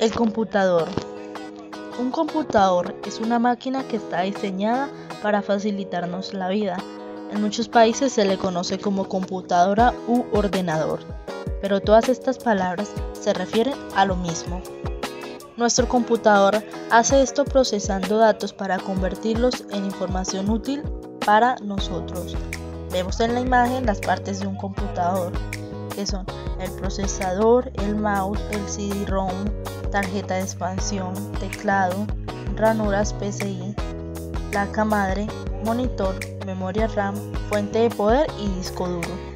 El computador. Un computador es una máquina que está diseñada para facilitarnos la vida. En muchos países se le conoce como computadora u ordenador, pero todas estas palabras se refieren a lo mismo. Nuestro computador hace esto procesando datos para convertirlos en información útil para nosotros. Vemos en la imagen las partes de un computador, que son el procesador, el mouse, el CD-ROM, tarjeta de expansión, teclado, ranuras PCI, placa madre, monitor, memoria RAM, fuente de poder y disco duro.